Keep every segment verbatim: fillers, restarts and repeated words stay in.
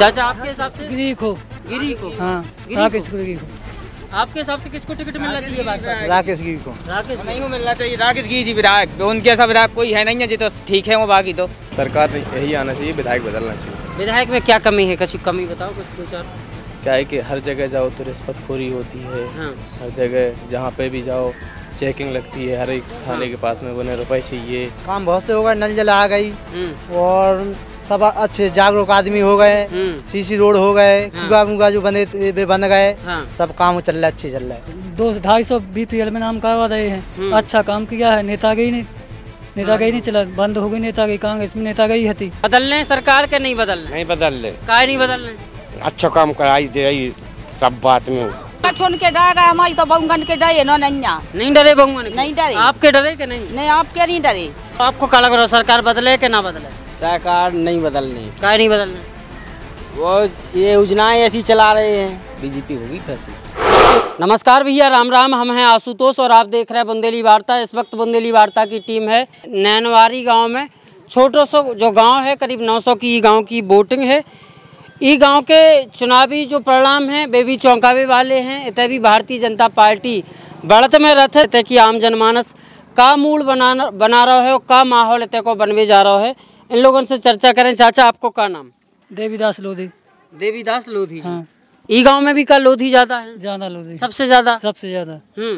चाचा आपके हिसाब से गिरी को गिरी को हाँ गिरी राकेश को। गिरी को आपके हिसाब से किसको टिकट मिलना चाहिए भाजपा से? राकेश गिरी को राकेश नहीं वो मिलना चाहिए राकेश गिरी जी विधायक उनके सब विधायक कोई है नहीं है जी तो ठीक है वो बाकी तो सरकार ने यही आना चाहिए विधायक बदलना चाहिए। विधायक में क्या कमी है कुछ कमी बताओ कुछ दो चार। क्या है कि हर जगह जाओ तो रिश्वतखोरी होती है। हाँ। हर जगह जहाँ पे भी जाओ चेकिंग लगती है। हर एक थाने के पास में बने रुपए चाहिए। काम बहुत से हो गए, नल जल आ गई और सब अच्छे जागरूक आदमी हो गए, सीसी रोड हो गए, कुआ मुगा जो बने वे बन गए। हाँ। सब काम चल रहा है, अच्छे चल रहा है। दो ढाई सौ बीपीएल में नाम करवा रहे हैं। अच्छा काम किया है। नेतागिरी नहीं नेतागिरी नहीं चला, बंद हो गई नेतागिरी। कांग्रेस में नेतागिरी हती। बदलने सरकार के नहीं बदलने नहीं बदल ले काय नहीं बदलने अच्छा काम कराई दे सब बात में छोड़ के डागा हमारी तो बहुगन के डरे ना नैया नहीं डरे बहुगन नहीं डरे आपके डरे के नहीं नहीं आपके नहीं डरे। आपको क्या लग रहा है सरकार बदले के ना बदले? सरकार नहीं बदलनी, काय नहीं बदलने वो ये योजनाएं ऐसी चला रहे हैं। बीजेपी होगी फैसली। नमस्कार भैया, राम राम। हम हैं आशुतोष और आप देख रहे हैं बुंदेली वार्ता। इस वक्त बुंदेली वार्ता की टीम है नैनवारी गांव में। छोटो सो जो गांव है, करीब नौ सौ की गांव की वोटिंग है। ई गांव के चुनावी जो परिणाम हैं वे भी चौंकावे वाले हैं। इतने भी भारतीय जनता पार्टी बढ़त में रथ है कि आम जनमानस का मूड बना बना रहा है, का माहौल इतने को बनवे जा रहा है। इन लोगों से चर्चा करें। चाचा आपको क्या नाम? देवीदास लोधी। देवीदास लोधी। हाँ। ई गांव में भी का लोधी ज्यादा है? ज्यादा लोधी, सबसे ज्यादा सबसे ज्यादा।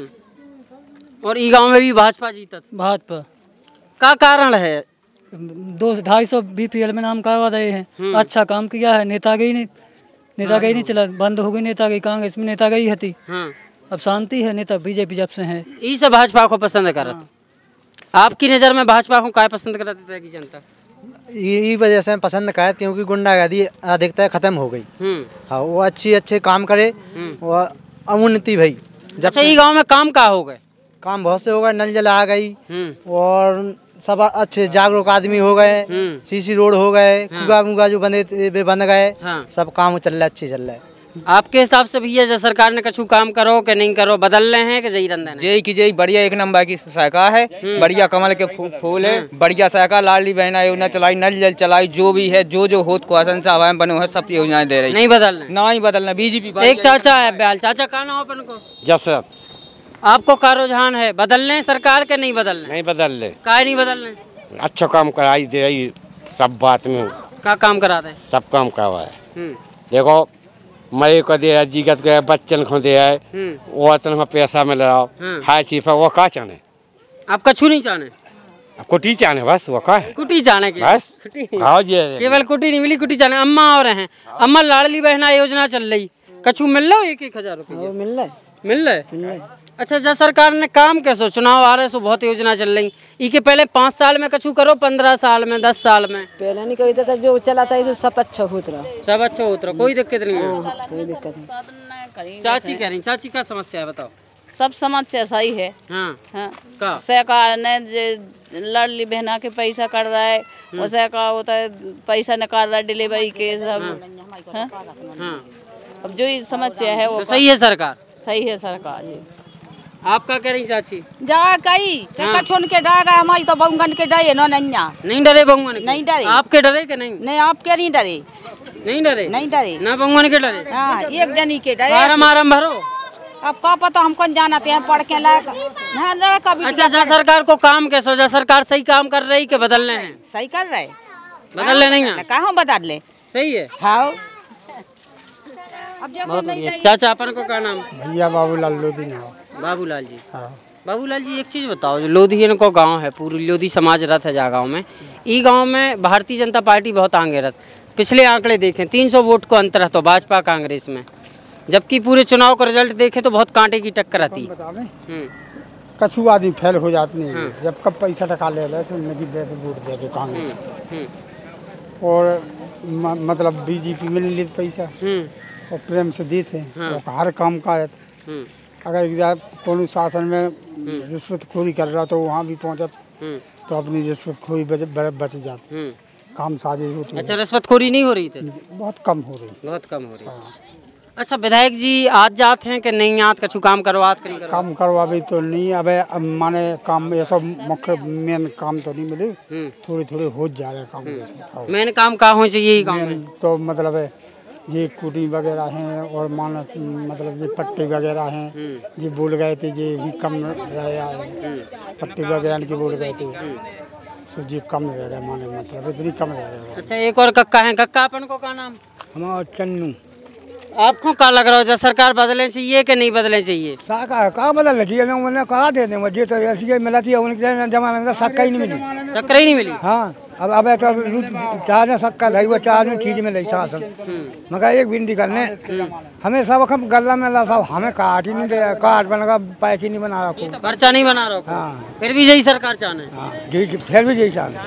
हम्म और ई गांव में भी भाजपा जीतत। भाजपा का कारण है? दो ढाई सौ बीपीएल में नाम करवा रहे हैं। अच्छा काम किया है। नेतागिरी नहीं नेतागिरी नहीं चला, बंद हो गई नेतागिरी। कांग्रेस में नेतागिरी हती। अब शांति है। नेता बीजेपी जब से है ई से भाजपा को पसंद करत। आपकी नज़र में भाजपा को क्या पसंद करती है की जनता? ये वजह से पसंद करे क्योंकि गुंडागर्दी अधिकता खत्म हो गई। हाँ, वो अच्छी अच्छे काम करे, वो अवनति भाई। जब ई गाँव में काम का हो गए? काम बहुत से हो गए, नल जल आ गई और सब अच्छे जागरूक आदमी हो गए, सीसी रोड हो गए, कुआ मुगा जो बने वे बन गए। सब काम चल रहा है, अच्छे चल रहा है। आपके हिसाब से भैया जो सरकार ने कछु काम करो कि नहीं करो, बदल रहे हैं कि जई रंधन? जय की जय बढ़िया एक नंबर की सरकार है। बढ़िया कमल के फूल है, बढ़िया सरकार। लाडली बहना योजना चलाई, नल जल चलाई, जो भी है जो जो होत क्वेश्चन साहब बने है सब योजनाएं दे रही। नहीं बदलना नहीं बदलना बीजेपी। एक चाचा है ब्याल। चाचा का नाम अपन को? जसरत। आपको का रुझान है बदलने सरकार के नहीं बदलने? नहीं बदल ले काय नहीं बदलने अच्छा काम कराई दे सब बात में का काम करा दे सब काम करवा है। देखो मरे को दे है, जीगत को बच्चन को दे है, वो इतना पैसा मिल रहा हाई चीफ है। वो का चाहने? आप कछु नहीं चाहने? कुटी चाहने बस। वो का है कुटी चाहने के बस। खाओ जी केवल कुटी नहीं मिली, कुटी चाहने। अम्मा और हैं अम्मा लाडली बहना योजना चल रही, कछु मिल रहा हो? एक एक हजार रुपये मिल रहा मिल रहा है। अच्छा, जब सरकार ने काम कैसो, चुनाव आ रहे सो बहुत योजना चल रही, इके पहले पाँच साल में कछु करो, पंद्रह साल में, दस साल में? पहले नहीं कोई था, जो चला था सब अच्छा होता रहा। सब अच्छा होता रहा, कोई दिक्कत नहीं है। कोई दिक्कत नहीं। चाची कह रही, चाची का समस्या है बताओ? सब समस्या सही है। हाँ। हाँ। का सरकार ने लाडली बहना के पैसा कर रहा है, उसे का होता है पैसा निकाल रहा है डिलीवरी के सब। हाँ। हाँ। अब जो समस्या है वो सही है सरकार। सही है सरकार जी। आप क्या कह रही चाची? जा कई छोड़ के डागा हमारी तो बहुगन के डरे ना नैया नहीं डरे बहुगन? नहीं डरे। आपके डरे के नहीं? नहीं आपके नहीं डरे। नहीं डरे? नहीं डरे ना बहुगन के डरे? हाँ, एक जनी के डरे। फार्म आरम भरो। अब का पता हमको जानते हैं पढ़ के लायक। अच्छा, जा सरकार को काम कैसे? जा सरकार सही काम कर रही के बदलने हैं? सही कर रहे, बदलने नहीं है। कहाँ बदल ले? सही है। हाँ। चाचा अपन को क्या नाम? भैया बाबूलाल लोधी। बाबूलाल जी। हाँ। बाबूलाल जी, एक चीज़ बताओ, जो लोधी को गांव है, पूरी लोधी समाज रथ है जा गाँव में, ई गांव में भारतीय जनता पार्टी बहुत आगे रथ। पिछले आंकड़े देखें, तीन सौ वोट को अंतर है तो भाजपा कांग्रेस में, जबकि पूरे चुनाव का रिजल्ट देखें तो बहुत कांटे की टक्कर आती। कछु आदमी फेल हो जाते नहीं। हाँ। जब कब पैसा टका ले रहे तो नगी दे के वोट दे के कांग्रेस को, और म, मतलब बीजेपी मिल ली पैसा और प्रेम से दी थे। हाँ। हर काम का है। अगर कोनो शासन में रिश्वतखोरी कर रहा तो वहाँ भी पहुँचत तो अपनी रिश्वतखोरी बच, बच जाती। काम साजिश होती है। अच्छा, रिश्वतखोरी नहीं हो रही थी? बहुत कम हो रही। बहुत कम हो रही। हाँ। अच्छा, विधायक जी आज जाते हैं कि नहीं आत कछु काम करवात करी करवा? काम करवावे तो नहीं, अब माने काम ये सब मुख्य मेन काम तो नहीं मिले, थोड़े थोड़े हो जा रहे काम। जैसे मेन काम का हो चाहिए काम में? तो मतलब है ये कुटी वगैरह हैं और मानस मतलब ये पट्टे वगैरह हैं ये बोल गए थे ये भी कम रहे आए पट्टे वगैरह के बोल गए थे सो ये कम रह गए माने मतलब इतनी कम रह गए। अच्छा एक और कक्का है, कक्का अपन को क्या नाम? हमारा चन्नू। आपको क्या लग रहा है जब सरकार बदलने चाहिए कि नहीं बदलने चाहिए? का का बदल रही है मैंने कहा दे दे मुझे तो ऐसी मिला थी उनके जमाने में शक्कर ही नहीं मिली। शक्कर ही नहीं मिली? हाँ अब अब तो चार ने शक्कर लाई वो चार ने चीज में लाई शासन मगर एक बिंदी करने हमें सब हम गला में ला सब हमें काट ही नहीं दे काट बना पैक ही नहीं बना रखो पर्चा नहीं बना रहा। हाँ फिर भी यही सरकार चाहना है। हाँ जी फिर भी यही चाहना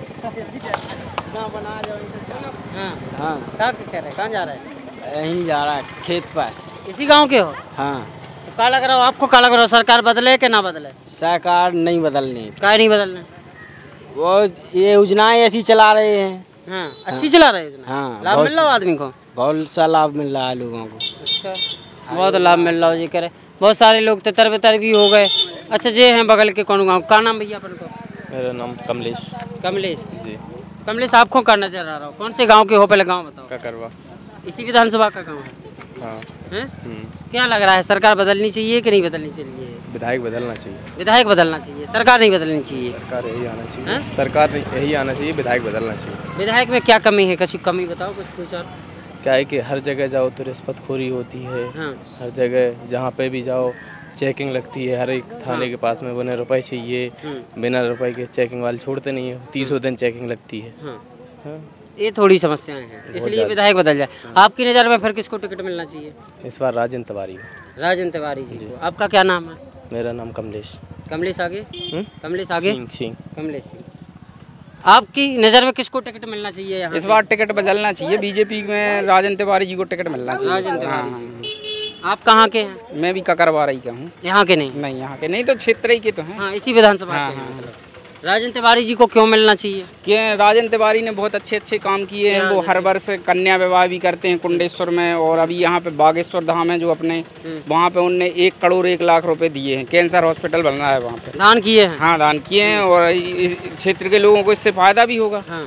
हाँ क्या कह रहे कहाँ जा रहे हैं? यहीं जा रहा है खेत पर। इसी गांव के हो? हाँ। तो क्या लग रहा हो आपको, क्या लग रहा हो सरकार बदले कि ना बदले? सरकार नहीं बदलनी। क्या नहीं बदलने? वो ये योजनाएं ऐसी चला रहे हैं। हाँ अच्छी चला रहे हैं। हाँ लाभ मिल रहा हो आदमी को? बहुत सा लाभ मिल रहा है लोगों को। अच्छा बहुत लाभ मिल रहा हो जी करे। बहुत सारे लोग तितर बितर भी हो गए। अच्छा ये हैं बगल के कौन गाँव, क्या नाम भैया अपन को? मेरा नाम कमलेश। कमलेश जी। कमलेश आपको क्या नजर आ रहा हो, कौन से गाँव के हो पहले गाँव बताओ? ककरवा। इसी विधानसभा का गाँव है? हाँ। हैं? क्या लग रहा है सरकार बदलनी चाहिए कि नहीं बदलनी चाहिए? विधायक बदलना चाहिए। विधायक बदलना चाहिए, सरकार नहीं बदलनी चाहिए। सरकार यही आना चाहिए। हैं? सरकार यही आना चाहिए, विधायक बदलना चाहिए। विधायक में क्या कमी है, कुछ कमी बताओ कुछ कुछ और। क्या है कि हर जगह जाओ तो रिश्वतखोरी होती है। हाँ। हर जगह जहाँ पे भी जाओ चेकिंग लगती है। हर एक थाने के पास में बिना रुपए चाहिए, बिना रुपए के चेकिंग वाले छोड़ते नहीं है। तीसों दिन चेकिंग लगती है। हाँ। हाँ। ये थोड़ी समस्याएं हैं, इसलिए विधायक बदल जाए। आपकी नज़र में फिर किसको टिकट मिलना चाहिए? इस बार राजेंद्र तिवारी। राजेंद्र तिवारी जी को। आपका क्या नाम है? मेरा नाम कमलेश। कमलेश आगे? हुँ? कमलेश आगे? सिंह सिंह। कमलेश सिंह। आपकी नज़र में किसको टिकट मिलना चाहिए यहाँ? इस बार टिकट बदलना चाहिए, बीजेपी में राजेंद्र तिवारी जी को टिकट मिलना चाहिए। राजेंद्र तिवारी जी। आप कहाँ के हैं? मैं भी ककरवारा का हूँ। यहाँ के नहीं? नहीं यहाँ के नहीं, तो क्षेत्र ही के तो हैं। हाँ इसी विधानसभा हाँ, के हाँ, हैं। राजेंद्र तिवारी जी को क्यों मिलना चाहिए? कि राजेंद्र तिवारी ने बहुत अच्छे अच्छे काम किए हैं। वो हर वर्ष कन्या विवाह भी करते हैं कुंडेश्वर में, और अभी यहाँ पे बागेश्वर धाम है जो अपने, वहाँ पे उनने एक करोड़ एक लाख रुपए दिए हैं। कैंसर हॉस्पिटल बन रहा है वहाँ पे। दान किए हैं? हाँ दान किए हैं, और इस क्षेत्र के लोगों को इससे फायदा भी होगा। हाँ।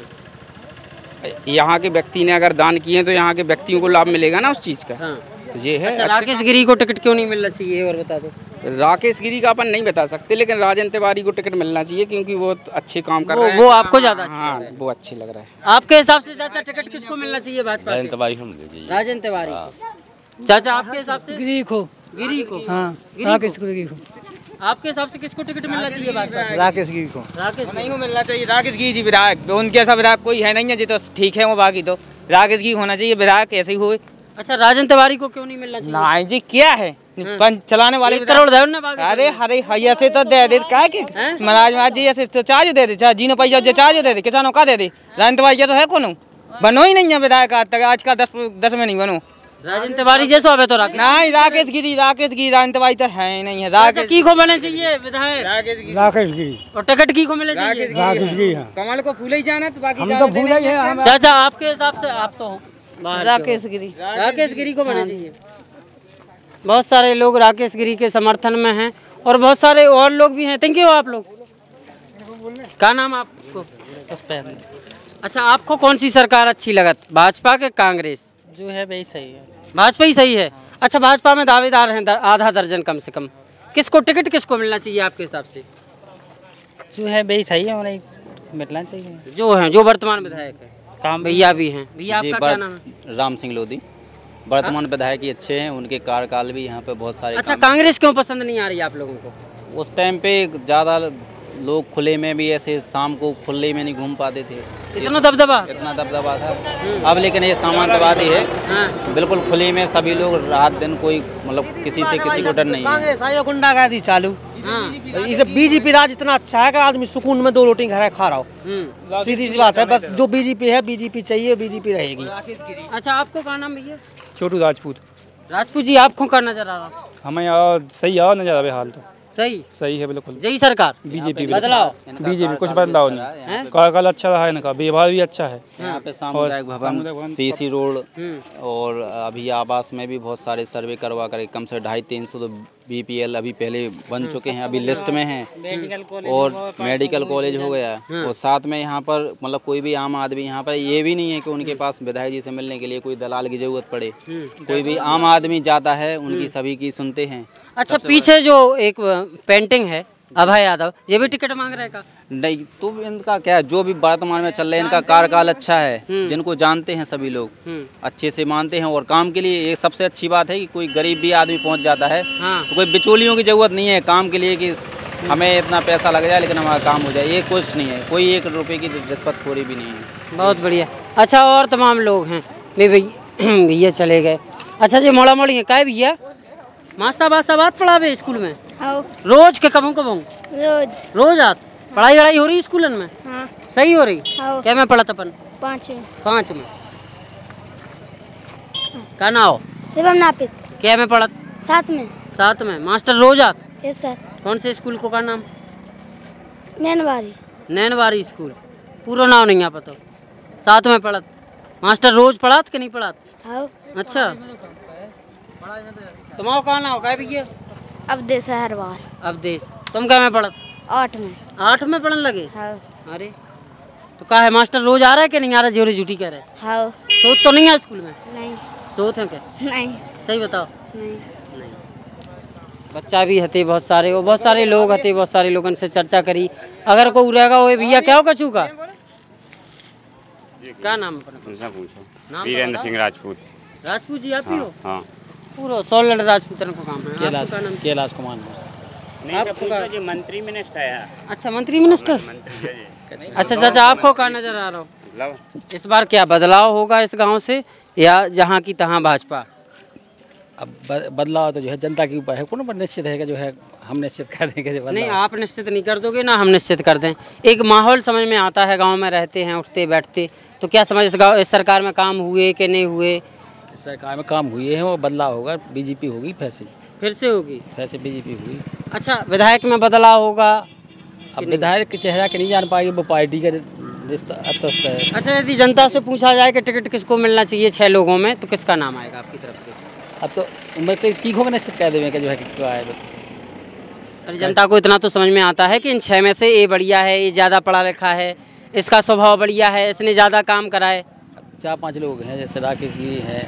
यहाँ के व्यक्ति ने अगर दान किए तो यहाँ के व्यक्तियों को लाभ मिलेगा ना उस चीज़ का। हाँ। तो ये है। अच्छा, राकेश गिरी को टिकट क्यों नहीं मिलना चाहिए और बता दो? राकेश गिरी का अपन नहीं बता सकते, लेकिन राजेंद्र तिवारी को टिकट मिलना चाहिए क्योंकि वो अच्छे काम कर रहे हैं। वो आपको ज्यादा अच्छे हाँ लग रहे हैं। वो अच्छे लग रहा है। आपके हिसाब से चाचा टिकट किसको मिलना चाहिए भाजपा से? राजेंद्र तिवारी। चाचा आपके हिसाब से? गिरी को। गिरी को? हाँ गिरी राकेश को। गिरी को। आपके हिसाब से किसको टिकट मिलना चाहिए भाजपा से? राकेश गिरी को। राकेश नहीं को मिलना चाहिए। राकेश गिरी जी विधायक, उनके ऐसा विधायक कोई है नहीं है जी, तो ठीक है वो। बाकी तो राकेश गिरी होना चाहिए विधायक, ऐसे ही हुए। अच्छा राजेंद्र तिवारी को क्यों नहीं मिलना चाहिए? नहीं जी क्या है पंच चलाने वाले एक करोड़ दे ना बाकी। अरे हरे हैया से तो दे दे क्या के महाराज महाराज जी ऐसे तो चार्ज दे दे, चाहे जी ने पैसा जो चार्ज दे दे, किसानों का दे दे। राजेंद्र तिवारी तो है कौन बनो ही नहीं है विधायक आज तक, आज का दस दस में नहीं बनो। राजेंद्र तिवारी जैसा अबे तो राकेश नहीं राकेश गिरी राकेश गिरी राजेंद्र तिवारी तो है ही नहीं है। राकेश की को मिलना चाहिए विधायक? राकेश गिरी राकेश गिरी और टिकट की को मिलना चाहिए? राकेश गिरी हाँ। कमल को फूले ही जाना तो बाकी हम तो भूल ही है हम। चाचा आपके हिसाब से आप तो बाहर के हो। राकेश गिरी। राकेश गिरी को मिलना चाहिए। बहुत सारे लोग राकेश गिरी के समर्थन में हैं और बहुत सारे और लोग भी हैं। Thank you. आप लोग क्या नाम आपको? अच्छा आपको कौन सी सरकार अच्छी लगत, भाजपा के कांग्रेस? जो है वही सही है। भाजपा ही सही है। अच्छा भाजपा में दावेदार हैं दर, आधा दर्जन कम से कम। किसको टिकट किसको मिलना चाहिए आपके हिसाब से? जो है वही सही है, उन्हें मिलना चाहिए। जो हैं जो वर्तमान विधायक है काम भैया भी हैं। भैया आपका क्या नाम है? राम सिंह लोधी। वर्तमान विधायक ही अच्छे हैं, उनके कार्यकाल भी यहाँ पे बहुत सारे। अच्छा कांग्रेस क्यों पसंद नहीं आ रही आप लोगों को? उस टाइम पे ज़्यादा लोग खुले में भी ऐसे शाम को खुले में नहीं घूम पाते थे। इतना दबदबा? इतना दबदबा था। अब लेकिन ये सामंतवादी है। हाँ। बिल्कुल खुले में सभी लोग रात दिन, कोई मतलब किसी से किसी को डर नहीं है। कांग्रेस आई गुंडागर्दी चालू। हाँ। इसे बीजेपी राज इतना अच्छा है कि आदमी सुकून में दो रोटी घर खा रहा हो। सीधी सी बात है, बस जो बीजेपी है बीजेपी चाहिए, बीजेपी रहेगी। अच्छा आपको क्या नाम भैया? छोटू राजपूत। राजपूत जी आपको क्या नजर आ रहा? हमें यहाँ सही आ नजर आवे हाल तो। सही सही है बिल्कुल। यही सरकार बीजेपी बदलाव? बीजेपी कुछ बदलाव नहीं। कार्यकाल अच्छा रहा है, इनका व्यवहार भी अच्छा है। यहाँ पे सामुदायिक भवन, सीसी रोड और अभी आवास में भी बहुत सारे सर्वे करवा कर कम से ढाई तीन सौ तो बीपीएल अभी पहले बन चुके हैं, अभी लिस्ट में हैं, और मेडिकल कॉलेज हो गया, और साथ में यहाँ पर मतलब कोई भी आम आदमी यहाँ पर ये भी नहीं है कि उनके पास विधायक जी से मिलने के लिए कोई दलाल की जरूरत पड़े। कोई भी आम आदमी जाता है उनकी सभी की सुनते हैं। अच्छा, पीछे जो एक पेंटिंग है अभय यादव, ये भी टिकट मांग रहे हैं का? नहीं, तो इनका क्या, जो भी वर्तमान में चल रहा है इनका कार्यकाल अच्छा है, जिनको जानते हैं सभी लोग अच्छे से मानते हैं, और काम के लिए ये सबसे अच्छी बात है कि कोई गरीब भी आदमी पहुंच जाता है। हाँ। तो कोई बिचौलियों की जरूरत नहीं है काम के लिए कि हमें इतना पैसा लग जाए लेकिन हमारा काम हो जाए, ये कुछ नहीं है, कोई एक रुपये की रिश्वतखोरी भी नहीं है। बहुत बढ़िया। अच्छा, और तमाम लोग हैं भैया चले गए। अच्छा जी, मोड़ा मोड़ी है क्या भैया? मास्टर बासा बात पढ़ावे स्कूल में? हाँ। रोज के कबों कबों? रोज रोज आत पढ़ाई वढ़ाई हो रही स्कूलन में? हाँ। सही हो रही? हाँ। क्या में पढ़त अपन? पाँच में। पाँच में क्या ना हो? शिवम नापित। क्या में पढ़त? सात में। सात में। मास्टर रोज आत? Yes sir. कौन से स्कूल को का नाम? नैनवारी। नैनवारी स्कूल, पूरा नाम नहीं है पता। साथ में पढ़त, मास्टर रोज पढ़ात कि नहीं पढ़ात? हाँ। अच्छा, तुम्हारा कहाँ ना हो क्या भैया? अवधेश हर बार। अवधेश, तुम क्या में पढ़त? आठ में। आठ में पढ़ने लगे? हाँ। अरे तो क्या है, मास्टर रोज आ रहा है कि नहीं आ रहा? जोरी झूठी कह रहे? हाँ। सोच तो नहीं है स्कूल में? नहीं। सोच है क्या? नहीं। सही बताओ। नहीं नहीं। बच्चा भी हते बहुत सारे, वो बहुत सारे लोग हते, बहुत सारे लोगों से चर्चा करी। अगर कोई रहेगा वो भैया क्या होगा चूका? क्या नाम है? वीरेंद्र सिंह राजपूत। राजपूत जी आप ही हो? हाँ। पूरा सोलह राजपूतन को काम है। कैलाश कैलाश कुमार आपका जो मंत्री मिनिस्टर है। अच्छा, मंत्री मिनिस्टर। अच्छा चाचा, आपको क्या नजर आ रहा हो इस बार? क्या बदलाव होगा इस गांव से, या जहां की तहां भाजपा? अब बदलाव तो जो है जनता के ऊपर है, कौन पर निश्चित है कि जो है हम निश्चित कर देंगे। नहीं, आप निश्चित नहीं कर दोगे ना, हम निश्चित कर दें। एक माहौल समझ में आता है, गांव में रहते हैं, उठते बैठते, तो क्या समझ इस गाँव इस सरकार में काम हुए कि नहीं हुए? सरकार में काम हुए हैं, वो बदलाव होगा, बीजेपी होगी, फिर से फिर से होगी, फिर से बीजेपी होगी। अच्छा, विधायक में बदलाव होगा? अब विधायक के चेहरा के नहीं जान पाएगी, वो पार्टी का रिश्ता अतस्त है। अच्छा, यदि जनता से पूछा जाए कि टिकट किसको मिलना चाहिए छह लोगों में, तो किसका नाम आएगा आपकी तरफ से? अब तो उम्र के तीखों में निश्चित कह देंगे कि जो है क्या है। अरे जनता को इतना तो समझ में आता है कि इन छह में से ये बढ़िया है, ये ज़्यादा पढ़ा लिखा है, इसका स्वभाव बढ़िया है, इसने ज़्यादा काम करा है। चार पांच लोग हैं, जैसे राकेश गिरी है,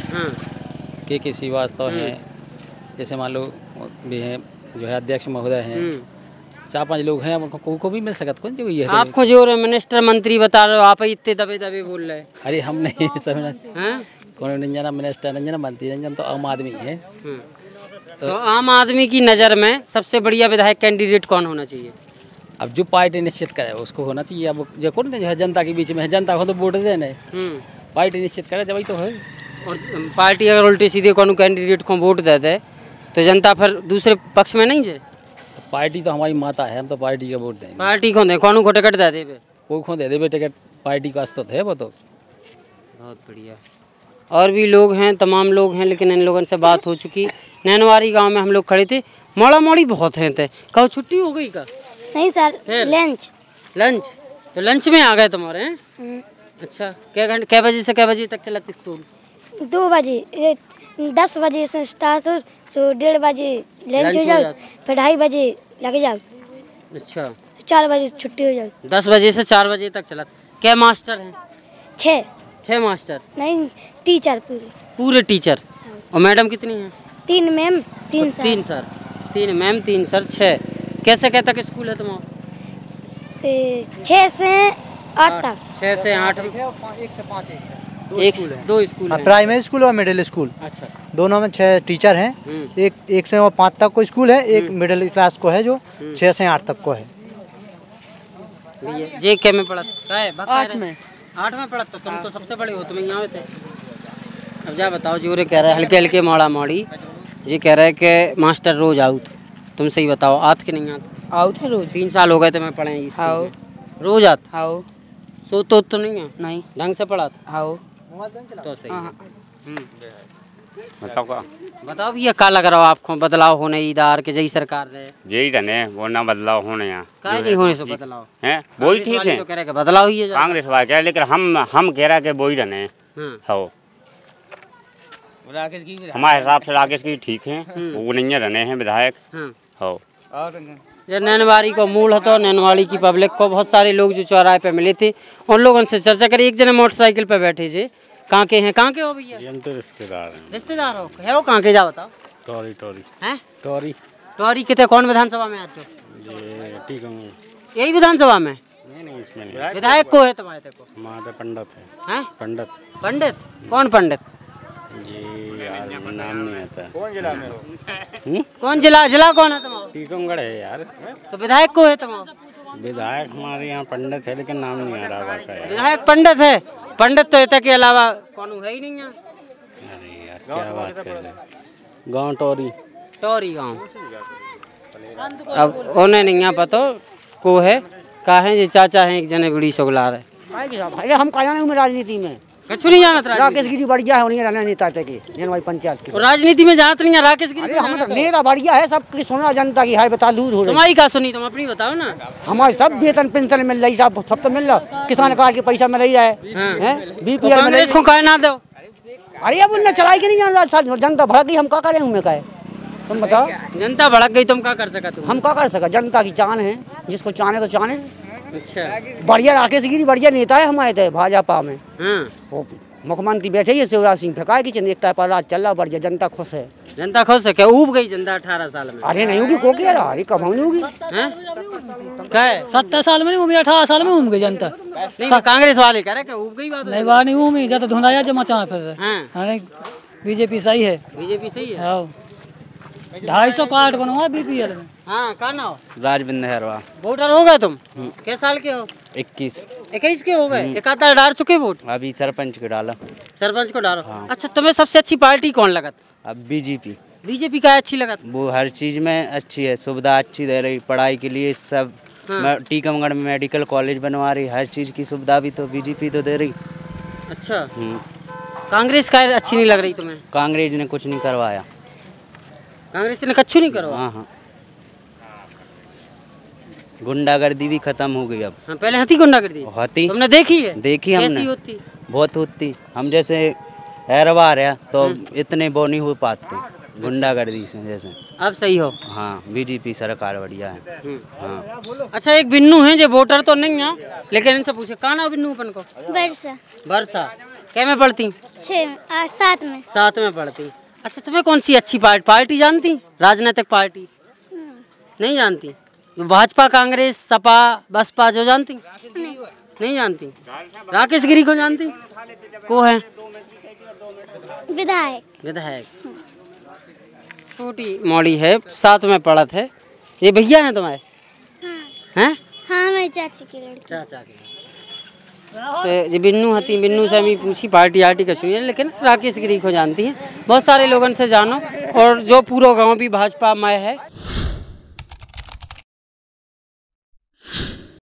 के के श्रीवास्तव हैं, जैसे मान लो भी हैं जो है अध्यक्ष महोदय हैं, चार पांच लोग हैं, उनको को, को भी मिल सकता कौन जो ये है। आप जो मिनिस्टर मंत्री बता रहे हो, आप इतने दबे दबे बोल रहे हैं। अरे हम नहीं समझना, कौन रंजना मिनिस्टर, रंजना मंत्री, रंजन तो आम आदमी है। तो, तो आम आदमी की नज़र में सबसे बढ़िया विधायक कैंडिडेट कौन होना चाहिए? अब जो पार्टी निश्चित करे उसको होना चाहिए। अब जो कौन जो है जनता के बीच में है, जनता को तो वोट देने, पार्टी निश्चित करे जब तो है। और पार्टी अगर उल्टे सीधे कोनो कैंडिडेट को वोट दे दे तो जनता फिर दूसरे पक्ष में नहीं जाए। तो पार्टी तो हमारी माता है, हम तो पार्टी का वोट देंगे। पार्टी को दे, कौन को टिकट दे दे, कोई को दे दे टिकट, पार्टी का अस्तित्व है वो तो। बहुत बढ़िया। और भी लोग हैं, तमाम लोग हैं, लेकिन इन लोगों से बात हो चुकी। नैनवारी गांव में हम लोग खड़े थे, मोड़ा मोड़ी बहुत हैं थे। कब छुट्टी हो गई का? नहीं सर, लंच लंच तो लंच में आ गए तुम्हारे हैं? अच्छा, क्या घंटे कै बजे से कै बजे तक चला स्कूल? दो बजे, दस बजे से स्टार्ट हो, तो डेढ़ बजे लंच हो जाओ, फिर ढाई बजे लग जाओ। अच्छा, चार बजे छुट्टी हो जाओ। दस बजे से चार बजे तक चला। क्या मास्टर हैं? छः छः मास्टर? नहीं, टीचर पूरे पूरे टीचर। और मैडम कितनी हैं? तीन मैम, तीन सर। तीन सर, तीन मैम, तीन सर, छः। कैसे क्या तक स्कूल है तुम्हारा? से छः से आठ तक। छः से आठ, एक से पाँच, एक दो स्कूल है, प्राइमरी स्कूल और मिडिल स्कूल। अच्छा, दोनों में छः टीचर हैं। एक एक से वो पाँच तक को स्कूल है, एक मिडिल क्लास को है जो छः से आठ तक को है। ये क्या में पढ़ा है? आठ में। आठ में पढ़ा तो तुम तो सबसे बड़े हो, तुम यहाँ थे। अब जा बताओ, जो कह रहा है हल्के हल्के मोड़ा मोड़ी, ये कह रहा है कि मास्टर रोज आउट, तुम सही बताओ, आत कि नहीं आत? आउट है रोज। तीन साल हो गए थे मैं पढ़े रोज आत। हाँ। सो तो तो नहीं है? नहीं। ढंग से पढ़ा? हाँ। तो सही है। बताओ का बताओ भैया, क्या लग रहा हो आपको बदलाव होने इधर के? जई सरकार रहे यही रहने, वो ना बदलाव होने यहाँ क्या नहीं होने से बदलाव है, वो ही ठीक है। तो कह रहे बदलाव ही है, कांग्रेस वाले कह, लेकिन हम हम कह रहा है कि वो ही रहने। हाँ, राकेश की हमारे हिसाब से राकेश की ठीक है, वो नहीं है रहने हैं विधायक। हो जब नैनवारी को मूल हो तो नैनवारी की पब्लिक को बहुत सारे लोग जो चौराहे पे मिले थे उन लोगों से चर्चा करी। एक जने मोटरसाइकिल पे बैठे थे, कहाँ के हैं? कहाँ के हो भैया? हम तो रिश्तेदार हैं। रिश्तेदार हो? है वो कहाँ के, जा बताओ। टोरी टोरी हैं? टोरी टोरी कितने कौन विधानसभा में आज? ये ठीक है, यही विधानसभा में? नहीं नहीं इसमें नहीं। विधायक को है तुम्हारे तक? हमारे पंडित है। हैं? पंडित। पंडित कौन पंडित? ये यार नाम नहीं आता। कौन जिला में हो? कौन जिला? जिला कौन है तुम्हारा? टीकमगढ़ है यार। तो विधायक को है तुम्हारा? विधायक हमारे यहाँ पंडित है, लेकिन नाम नहीं आ रहा वाका। विधायक पंडित है? पंडित तो इतना के अलावा कौन है ही नहीं है। अरे यार क्या बात कर रहे, गाँव टोरी। टोरी गाँव। अब उन्हें नहीं पता को है का है, ये चाचा है एक जने बड़ी सोगला रहे। भाई हम कहा हूँ राजनीति में कुछ नहीं जानत। राकेश गिरी बढ़िया है, उन्हीं रहना नेता थे की नैनवारी पंचायत के। राजनीति में जानत नहीं है राकेश गिरी? हम तो नेता बढ़िया है, सब की सुना जनता की है, बता लूट हो रही। तुम्हारी का सुनी, तुम अपनी बताओ ना। हमारे सब वेतन पेंशन मिल रही, सब सब तो मिल रहा, किसान कार्ड के पैसा मिल रहा है, बीपीएल कांग्रेस को काहे ना दो? अरे अब उनने चलाई के नहीं जान, जनता भड़क गई, हम क्या करें? हमें कहे तुम बताओ। जनता भड़क गई, तुम क्या कर सका? तुम हम क्या कर सका? जनता की जान है, जिसको चाहे तो चाहे। अच्छा बढ़िया राकेश गिरी बढ़िया नेता है हमारे थे भाजपा में। वो मुख्यमंत्री बैठे ही शिवराज सिंह फेंकाए की एकता पर राज चल रहा, बढ़िया जनता खुश है। जनता खुश है क्या? ऊब गई जनता अठारह साल में? अरे नहीं होगी, को क्या रहा? अरे कब नहीं होगी? सत्तर साल में नहीं, अठारह साल में घूम गई जनता। नहीं कांग्रेस वाले कह रहे क्या ऊब गई? बात नहीं बात नहीं घूमी, जब धुंधाया जमा चाह फिर बीजेपी सही है। बीजेपी सही है। ढाई सौ कार्ड बनवा बीपीएल में। हाँ का नाम? राजविंद हैरवा। वोटर हो गए तुम? कितने साल के हो? इक्कीस। इक्कीस के हो गए? एक आधा डाल चुके वोट? अभी सरपंच को डाला। सरपंच को डालो। हाँ। अच्छा तुम्हें सबसे अच्छी पार्टी कौन लगत? अब बीजेपी। बीजेपी का अच्छी लगत? वो हर चीज में अच्छी है, सुविधा अच्छी दे रही, पढ़ाई के लिए सब। हाँ। टीकमगढ़ में मेडिकल कॉलेज बनवा रही, हर चीज की सुविधा भी तो बीजेपी तो दे रही। अच्छा कांग्रेस का अच्छी नहीं लग रही तुम्हें? कांग्रेस ने कुछ नहीं करवाया। कांग्रेस ने कच्छु नहीं करवाया? हाँ हाँ गुंडागर्दी भी खत्म हो गई अब। हाँ, पहले हती गुंडागर्दी होती तुमने देखी है? देखी हमने। कैसी होती? बहुत होती। हम जैसे हैरवा रहा तो इतने वो नहीं हो पाते गुंडागर्दी से जैसे। अब सही हो? हाँ बीजेपी सरकार बढ़िया है। हाँ। अच्छा एक बिन्नू है जो वोटर तो नहीं है, लेकिन इनसे पूछे कहाँ ना बिन्नू अपन को? वर्षा। वर्षा क्या में पढ़ती? छः सात में। सात में पढ़ती। अच्छा तुम्हें कौन सी अच्छी पार्टी पार्टी जानती? राजनीतिक पार्टी नहीं जानती? भाजपा कांग्रेस सपा बसपा जो जानती? नहीं, नहीं जानती। राकेश गिरी को जानती? को है? विधायक। विधायक छोटी मोड़ी है, साथ में पढ़त है। ये भैया हैं तुम्हारे? हैं? हाँ मैं चाची की लड़की। चाचा की। तो ये बिन्नू हती, बिन्नू से हमें पूछी पार्टी आर्टी का सुनिए, लेकिन राकेश गिरी को जानती है। बहुत सारे लोगों से जानो, और जो पूरा गांव भी भाजपा में है।